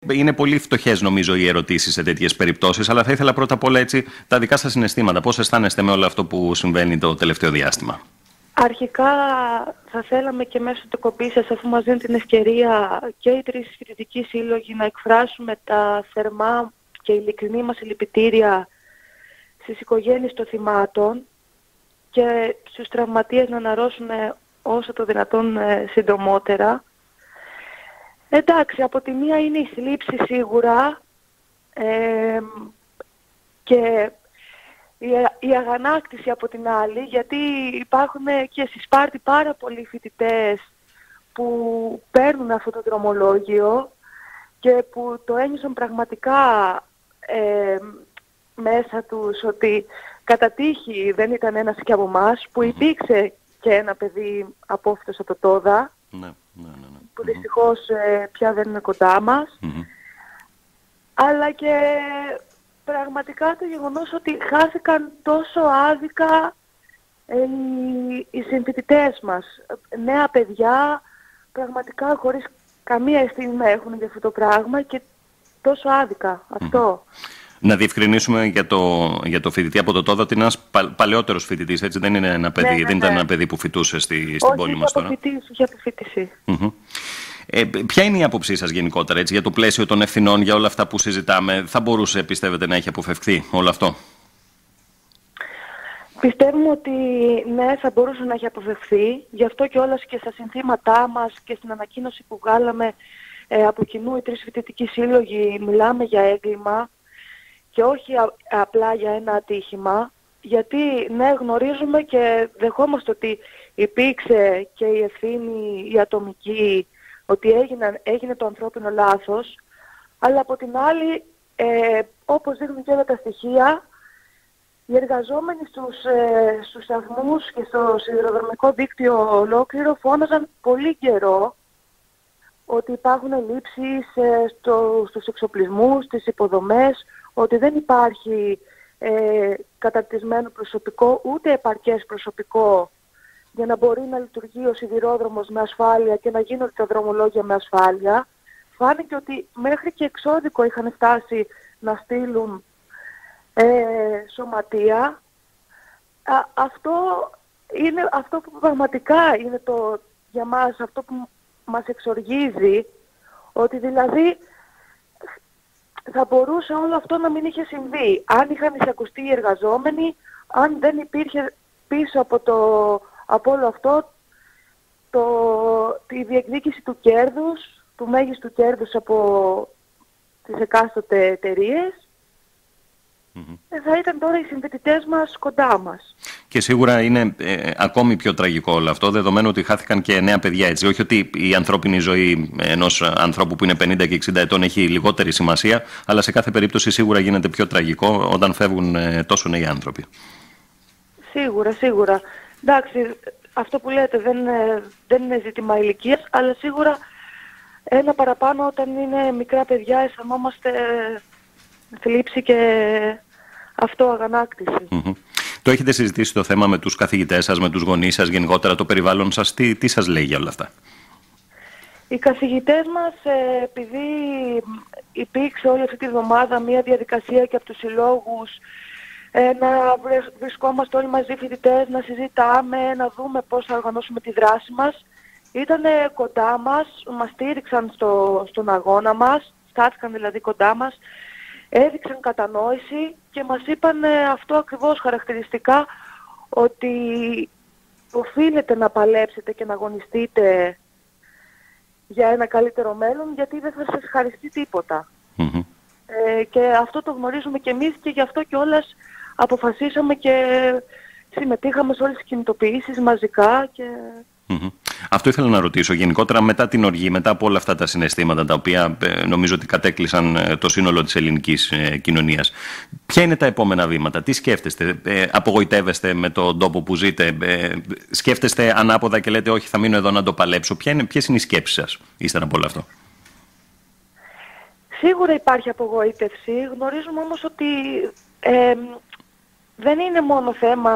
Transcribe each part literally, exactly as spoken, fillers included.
Είναι πολύ φτωχές νομίζω οι ερωτήσεις σε τέτοιες περιπτώσεις, αλλά θα ήθελα πρώτα απ' όλα έτσι τα δικά σας συναισθήματα. Πώς αισθάνεστε με όλο αυτό που συμβαίνει το τελευταίο διάστημα? Αρχικά θα θέλαμε και μέσω του κοπή σας, αφού μας δίνει την ευκαιρία και οι τρεις φοιτητικοί σύλλογοι να εκφράσουμε τα θερμά και ειλικρινή μας συλληπιτήρια στις οικογένειες των θυμάτων και στους τραυματίες να αναρρώσουν όσο το δυνατόν συντομότερα. Εντάξει, από τη μία είναι η θλίψη σίγουρα ε, και η, η αγανάκτηση από την άλλη, γιατί υπάρχουν και στη Σπάρτη πάρα πολλοί φοιτητές που παίρνουν αυτό το δρομολόγιο και που το ένιωσαν πραγματικά ε, μέσα τους ότι κατά τύχη δεν ήταν ένας και από εμάς, που υπήρξε και ένα παιδί απόφυτος από το ΤΟΔΑ, ναι, ναι, ναι, ναι. που δυστυχώς ε, πια δεν είναι κοντά μας, Mm-hmm. αλλά και πραγματικά το γεγονός ότι χάθηκαν τόσο άδικα ε, οι, οι συμφοιτητές μας. Νέα παιδιά, πραγματικά χωρίς καμία ευθύνη να έχουν για αυτό το πράγμα και τόσο άδικα αυτό. Mm-hmm. Να διευκρινίσουμε για το, για το φοιτητή από το ΤΟΔΑ ότι είναι ένας πα, παλαιότερος φοιτητής, έτσι, δεν είναι ένα παιδί, ναι, ναι, ναι. δεν ήταν ένα παιδί που φοιτούσε στη, στην όχι, πόλη μας τώρα. Όχι, είχε αποφοιτήσει. Mm-hmm. Ε, ποια είναι η άποψή σας γενικότερα, έτσι, για το πλαίσιο των ευθυνών, για όλα αυτά που συζητάμε? Θα μπορούσε, πιστεύετε, να έχει αποφευχθεί όλο αυτό? Πιστεύουμε ότι ναι, θα μπορούσε να έχει αποφευχθεί. Γι' αυτό και όλας και στα συνθήματά μας και στην ανακοίνωση που βγάλαμε ε, από κοινού οι τρεις φοιτητικοί σύλλογοι, μιλάμε για έγκλημα και όχι α, απλά για ένα ατύχημα, γιατί ναι, γνωρίζουμε και δεχόμαστε ότι υπήρξε και η ευθύνη η ατομική, ότι έγινε, έγινε το ανθρώπινο λάθος, αλλά από την άλλη, ε, όπως δείχνουν και όλα τα στοιχεία, οι εργαζόμενοι στους, ε, στους σταθμούς και στο σιδηροδρομικό δίκτυο ολόκληρο φώναζαν πολύ καιρό ότι υπάρχουν ελλείψεις ε, στο, στους εξοπλισμούς, στις υποδομές, ότι δεν υπάρχει ε, καταρτισμένο προσωπικό, ούτε επαρκές προσωπικό για να μπορεί να λειτουργεί ο σιδηρόδρομος με ασφάλεια και να γίνονται τα δρομολόγια με ασφάλεια. Φάνηκε ότι μέχρι και εξώδικο είχαν φτάσει να στείλουν ε, σωματεία. Α, αυτό είναι αυτό που πραγματικά είναι το, για μας αυτό που μας εξοργίζει, ότι δηλαδή θα μπορούσε όλο αυτό να μην είχε συμβεί. Αν είχαν εισακουστεί οι εργαζόμενοι, αν δεν υπήρχε πίσω από, το, από όλο αυτό το, τη διεκδίκηση του κέρδους, του μέγιστου κέρδους από τις εκάστοτε εταιρείες, mm-hmm. θα ήταν τώρα οι συμφοιτητές μας κοντά μας. Και σίγουρα είναι ε, ακόμη πιο τραγικό όλο αυτό, δεδομένου ότι χάθηκαν και νέα παιδιά, έτσι. Όχι ότι η ανθρώπινη ζωή ενός ανθρώπου που είναι πενήντα και εξήντα ετών έχει λιγότερη σημασία, αλλά σε κάθε περίπτωση σίγουρα γίνεται πιο τραγικό όταν φεύγουν ε, τόσο νέοι άνθρωποι. Σίγουρα, σίγουρα. Εντάξει, αυτό που λέτε δεν, δεν είναι ζήτημα ηλικίας, αλλά σίγουρα ένα παραπάνω όταν είναι μικρά παιδιά αισθανόμαστε θλίψη και αυτό αγανάκτηση. Mm-hmm. Το έχετε συζητήσει το θέμα με τους καθηγητές σας, με τους γονείς σας, γενικότερα το περιβάλλον σας, τι, τι σας λέει για όλα αυτά? Οι καθηγητές μας, επειδή υπήρξε όλη αυτή τη βδομάδα μια διαδικασία και από τους συλλόγους να βρισκόμαστε όλοι μαζί φοιτητές, να συζητάμε, να δούμε πώς θα οργανώσουμε τη δράση μας, ήταν κοντά μας, μας στήριξαν στο, στον αγώνα μας, στάθηκαν δηλαδή κοντά μας, έδειξαν κατανόηση και μας είπαν αυτό ακριβώς χαρακτηριστικά, ότι οφείλετε να παλέψετε και να αγωνιστείτε για ένα καλύτερο μέλλον, γιατί δεν θα σας χαριστεί τίποτα. Mm-hmm. Ε, και αυτό το γνωρίζουμε και εμείς και γι' αυτό κιόλας αποφασίσαμε και συμμετείχαμε σε όλες τις κινητοποιήσεις μαζικά και... Mm-hmm. Αυτό ήθελα να ρωτήσω γενικότερα μετά την οργή, μετά από όλα αυτά τα συναισθήματα τα οποία ε, νομίζω ότι κατέκλυσαν ε, το σύνολο της ελληνικής ε, κοινωνίας. Ποια είναι τα επόμενα βήματα, τι σκέφτεστε, ε, απογοητεύεστε με τον τόπο που ζείτε, ε, σκέφτεστε ανάποδα και λέτε όχι θα μείνω εδώ να το παλέψω? Ποια είναι, ποιες είναι οι σκέψεις σας ύστερα από όλο αυτό? Σίγουρα υπάρχει απογοήτευση, γνωρίζουμε όμως ότι ε, δεν είναι μόνο θέμα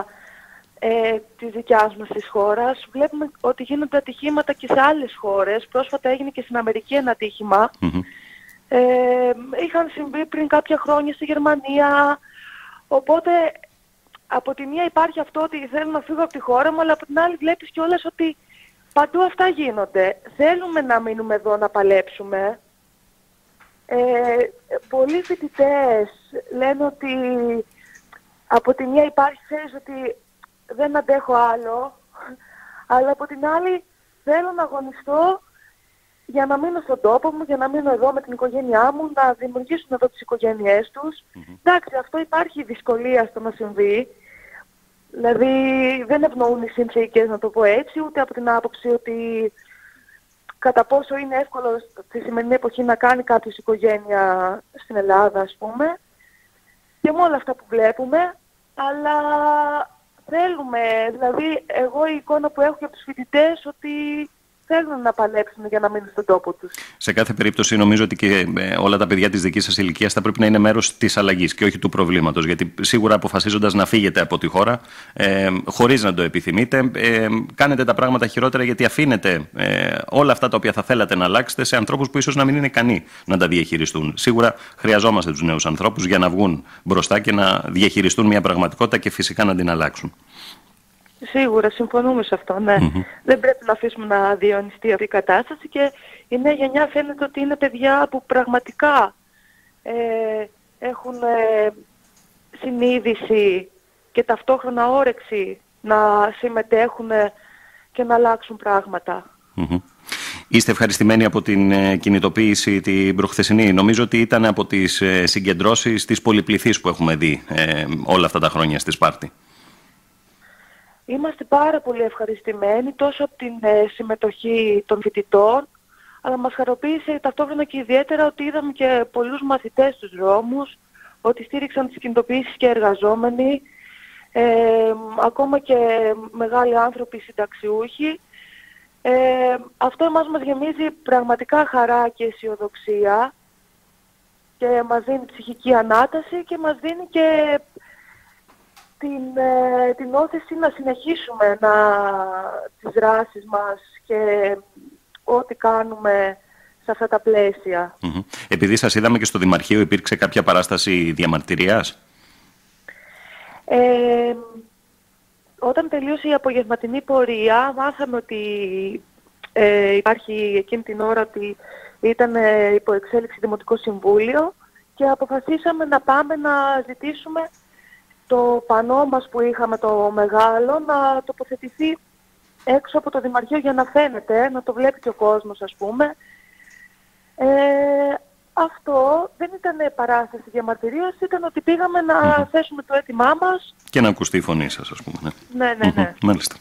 ε, της δικιάς μας της χώρας. Βλέπουμε ότι γίνονται ατυχήματα και σε άλλες χώρες. Πρόσφατα έγινε και στην Αμερική ένα ατύχημα. Mm-hmm. Ε, είχαν συμβεί πριν κάποια χρόνια στη Γερμανία, οπότε από τη μία υπάρχει αυτό ότι θέλω να φύγω από τη χώρα μου, αλλά από την άλλη βλέπεις κιόλας ότι παντού αυτά γίνονται. Θέλουμε να μείνουμε εδώ να παλέψουμε. Ε, πολλοί φοιτητές λένε ότι από τη μία υπάρχει, ξέρεις, ότι δεν αντέχω άλλο, αλλά από την άλλη θέλω να αγωνιστώ για να μείνω στον τόπο μου, για να μείνω εδώ με την οικογένειά μου, να δημιουργήσουν εδώ τις οικογένειές τους. Mm-hmm. Εντάξει, αυτό υπάρχει δυσκολία στο να συμβεί. Δηλαδή δεν ευνοούν οι συνθήκες, να το πω έτσι, ούτε από την άποψη ότι κατά πόσο είναι εύκολο στη σημερινή εποχή να κάνει κάποιος οικογένεια στην Ελλάδα, ας πούμε, και με όλα αυτά που βλέπουμε, αλλά θέλουμε, δηλαδή εγώ η εικόνα που έχω για τους φοιτητές ότι θέλουν να παλέψουν για να μείνουν στον τόπο τους. Σε κάθε περίπτωση νομίζω ότι και όλα τα παιδιά της δικής σας ηλικίας θα πρέπει να είναι μέρος της αλλαγής και όχι του προβλήματος. Γιατί σίγουρα αποφασίζοντας να φύγετε από τη χώρα, ε, χωρίς να το επιθυμείτε, ε, κάνετε τα πράγματα χειρότερα, γιατί αφήνετε ε, όλα αυτά τα οποία θα θέλατε να αλλάξετε σε ανθρώπους που ίσως να μην είναι ικανοί να τα διαχειριστούν. Σίγουρα χρειαζόμαστε τους νέους ανθρώπους για να βγουν μπροστά και να διαχειριστούν μια πραγματικότητα και φυσικά να την αλλάξουν. Σίγουρα, συμφωνούμε σε αυτό, ναι. Mm-hmm. Δεν πρέπει να αφήσουμε να διαιωνιστεί αυτή η κατάσταση και η νέα γενιά φαίνεται ότι είναι παιδιά που πραγματικά ε, έχουν ε, συνείδηση και ταυτόχρονα όρεξη να συμμετέχουν και να αλλάξουν πράγματα. Mm-hmm. Είστε ευχαριστημένοι από την ε, κινητοποίηση την προχθεσινή? Νομίζω ότι ήταν από τις ε, συγκεντρώσεις της πολυπληθής που έχουμε δει ε, όλα αυτά τα χρόνια στη Σπάρτη. Είμαστε πάρα πολύ ευχαριστημένοι τόσο από την ε, συμμετοχή των φοιτητών, αλλά μας χαροποίησε ταυτόχρονα και ιδιαίτερα ότι είδαμε και πολλούς μαθητές στους δρόμους, ότι στήριξαν τις κινητοποιήσεις και εργαζόμενοι, ε, ακόμα και μεγάλοι άνθρωποι συνταξιούχοι. Ε, αυτό εμάς μας γεμίζει πραγματικά χαρά και αισιοδοξία και μας δίνει ψυχική ανάταση και μας δίνει και την, ε, την όθηση να συνεχίσουμε να, τις δράσεις μας και ό,τι κάνουμε σε αυτά τα πλαίσια. Mm-hmm. Επειδή σας είδαμε και στο Δημαρχείο, υπήρξε κάποια παράσταση διαμαρτυρίας? Ε, όταν τελείωσε η απογευματινή πορεία, μάθαμε ότι ε, υπάρχει εκείνη την ώρα ότι ήταν ε, υπό εξέλιξη Δημοτικό Συμβούλιο και αποφασίσαμε να πάμε να ζητήσουμε το πανό μας που είχαμε το μεγάλο να τοποθετηθεί έξω από το Δημαρχείο για να φαίνεται, να το βλέπει και ο κόσμος, ας πούμε. Ε, αυτό δεν ήταν παράσταση διαμαρτυρίας, ήταν ότι πήγαμε να mm-hmm. θέσουμε το αίτημά μας. Και να ακουστεί η φωνή σας, ας πούμε. Ναι, ναι, ναι. ναι. Mm-hmm. Μάλιστα.